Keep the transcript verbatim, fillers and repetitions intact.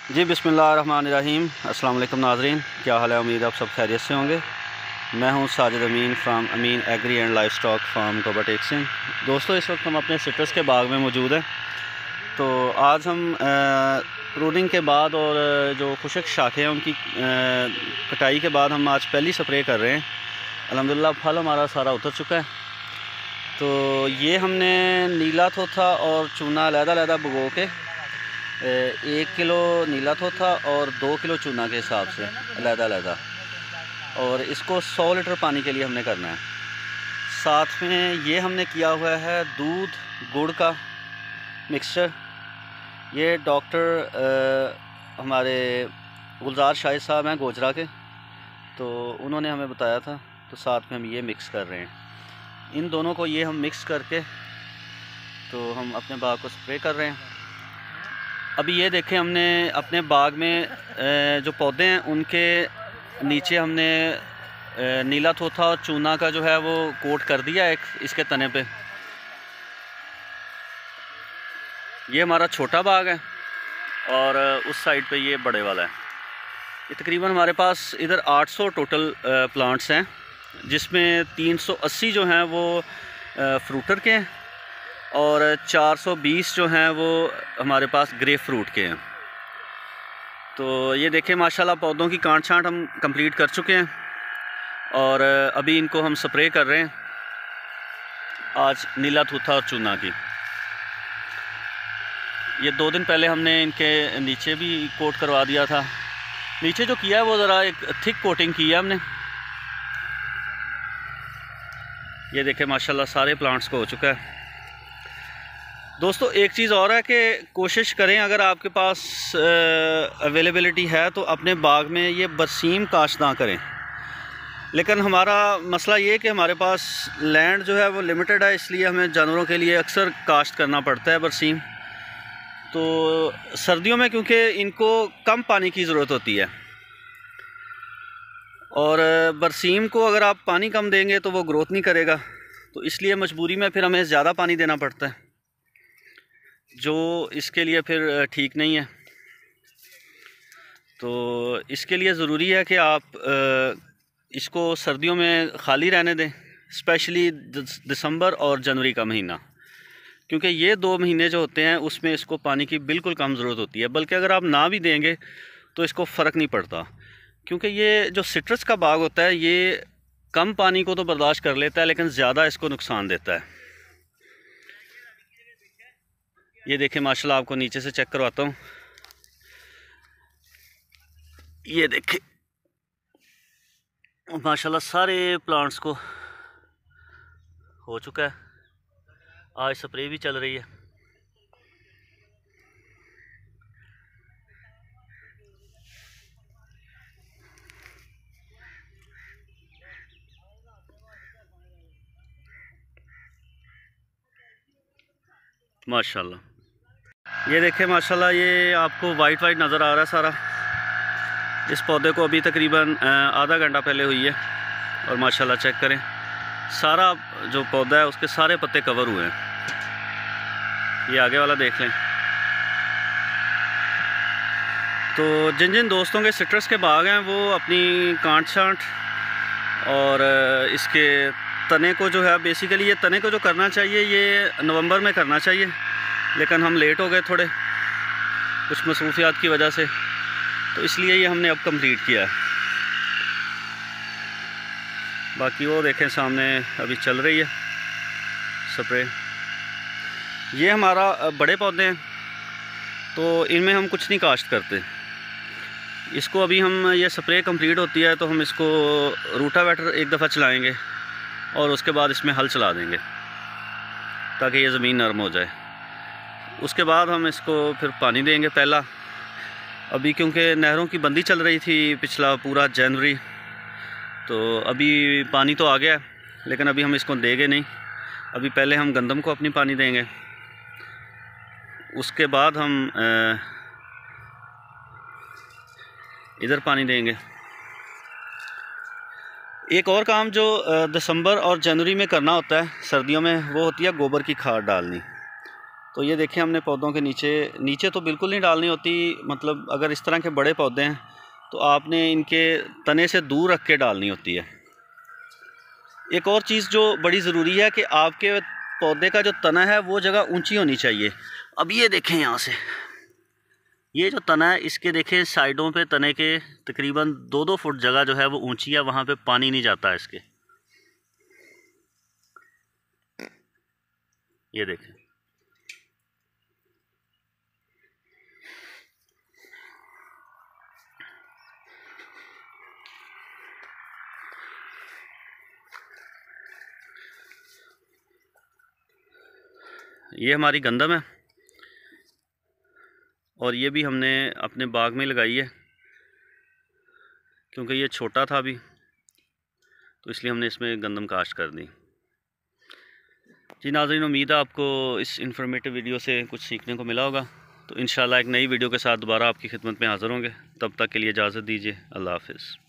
जी बिस्मिल्लाहिर्रहमानिर्रहीम। अस्सलाम वालेकुम नाज़रीन, क्या हाल है? उम्मीद आप सब खैरियत से होंगे। मैं हूं Sajid Amin from Amin agri and livestock farm कोबटेक सिंध। दोस्तों, इस वक्त हम अपने सिट्रस के बाग में मौजूद हैं। तो आज हम प्रूनिंग के बाद और जो खुशक शाखें हैं उनकी कटाई के बाद हम आज पहली स्प्रे कर रहे हैं। अल्हम्दुलिल्लाह फल हमारा सारा उतर चुका है। तो ये हमने नीला थोथा और चूना अलहदा-अलहदा भिगो के एक किलो नीला थोथा और दो किलो चूना के हिसाब से अलहदा-अलहदा, और इसको सौ लीटर पानी के लिए हमने करना है। साथ में ये हमने किया हुआ है दूध गुड़ का मिक्सचर। ये डॉक्टर हमारे गुलजार शाहिद साहब हैं गोजरा के, तो उन्होंने हमें बताया था, तो साथ में हम ये मिक्स कर रहे हैं। इन दोनों को ये हम मिक्स करके तो हम अपने बाग को स्प्रे कर रहे हैं। अभी ये देखें, हमने अपने बाग में जो पौधे हैं उनके नीचे हमने नीला थोथा और चूना का जो है वो कोट कर दिया है इसके तने पे। ये हमारा छोटा बाग है और उस साइड पे ये बड़े वाला है। ये तकरीबन हमारे पास इधर आठ सौ टोटल प्लांट्स हैं, जिसमें तीन सौ अस्सी जो हैं वो फ्रूटर के हैं और चार सौ बीस जो हैं वो हमारे पास ग्रेप फ्रूट के हैं। तो ये देखें, माशाल्लाह पौधों की कांट छांट हम कंप्लीट कर चुके हैं और अभी इनको हम स्प्रे कर रहे हैं आज नीला थोथा और चूना की। ये दो दिन पहले हमने इनके नीचे भी कोट करवा दिया था। नीचे जो किया है वो ज़रा एक थिक कोटिंग की है हमने। ये देखें, माशाल्लाह सारे प्लांट्स को हो चुका है। दोस्तों, एक चीज़ और है कि कोशिश करें, अगर आपके पास अवेलेबिलिटी है तो अपने बाग में ये बरसीम काश्त ना करें। लेकिन हमारा मसला ये है कि हमारे पास लैंड जो है वो लिमिटेड है, इसलिए हमें जानवरों के लिए अक्सर काश्त करना पड़ता है बरसीम। तो सर्दियों में क्योंकि इनको कम पानी की ज़रूरत होती है और बरसीम को अगर आप पानी कम देंगे तो वो ग्रोथ नहीं करेगा, तो इसलिए मजबूरी में फिर हमें ज़्यादा पानी देना पड़ता है, जो इसके लिए फिर ठीक नहीं है। तो इसके लिए ज़रूरी है कि आप इसको सर्दियों में ख़ाली रहने दें, स्पेशली दिसंबर और जनवरी का महीना, क्योंकि ये दो महीने जो होते हैं उसमें इसको पानी की बिल्कुल कम ज़रूरत होती है। बल्कि अगर आप ना भी देंगे तो इसको फ़र्क नहीं पड़ता, क्योंकि ये जो सिट्रस का बाग होता है ये कम पानी को तो बर्दाश्त कर लेता है, लेकिन ज़्यादा इसको नुकसान देता है। ये देखें, माशाल्लाह आपको नीचे से चेक करवाता हूँ। ये देखें, माशाल्लाह सारे प्लांट्स को हो चुका है। आज स्प्रे भी चल रही है। माशाल्लाह ये देखें, माशाल्लाह ये आपको वाइट वाइट नज़र आ रहा है सारा। इस पौधे को अभी तकरीबन आधा घंटा पहले हुई है और माशाल्लाह चेक करें, सारा जो पौधा है उसके सारे पत्ते कवर हुए हैं। ये आगे वाला देख लें। तो जिन जिन दोस्तों के सिट्रस के बाग हैं वो अपनी कांट छांट और इसके तने को जो है, बेसिकली ये तने को जो करना चाहिए ये नवंबर में करना चाहिए, लेकिन हम लेट हो गए थोड़े कुछ मसरूफियात की वजह से, तो इसलिए ये हमने अब कंप्लीट किया है। बाकी वो देखें सामने अभी चल रही है स्प्रे। ये हमारा बड़े पौधे हैं तो इनमें हम कुछ नहीं काश्त करते। इसको अभी हम ये स्प्रे कंप्लीट होती है तो हम इसको रूटावेटर एक दफ़ा चलाएंगे और उसके बाद इसमें हल चला देंगे ताकि ये ज़मीन नरम हो जाए। उसके बाद हम इसको फिर पानी देंगे पहला। अभी क्योंकि नहरों की बंदी चल रही थी पिछला पूरा जनवरी, तो अभी पानी तो आ गया है, लेकिन अभी हम इसको देंगे नहीं। अभी पहले हम गंदम को अपनी पानी देंगे, उसके बाद हम इधर पानी देंगे। एक और काम जो दिसंबर और जनवरी में करना होता है सर्दियों में, वो होती है गोबर की खाद डालनी। तो ये देखें, हमने पौधों के नीचे नीचे तो बिल्कुल नहीं डालनी होती, मतलब अगर इस तरह के बड़े पौधे हैं तो आपने इनके तने से दूर रख के डालनी होती है। एक और चीज़ जो बड़ी ज़रूरी है कि आपके पौधे का जो तना है वो जगह ऊंची होनी चाहिए। अब ये देखें, यहाँ से ये जो तना है इसके देखें साइडों पे तने के तकरीबन दो दो फुट जगह जो है वो ऊंची है, वहाँ पे पानी नहीं जाता है इसके। ये देखें, ये हमारी गंदम है और ये भी हमने अपने बाग में लगाई है क्योंकि ये छोटा था अभी, तो इसलिए हमने इसमें गंदम काश्त कर दी। जी नाज़रीन, उम्मीद है आपको इस इन्फॉर्मेटिव वीडियो से कुछ सीखने को मिला होगा। तो इंशाल्लाह एक नई वीडियो के साथ दोबारा आपकी खिदमत में हाज़िर होंगे। तब तक के लिए इजाज़त दीजिए। अल्लाह हाफ़िज़।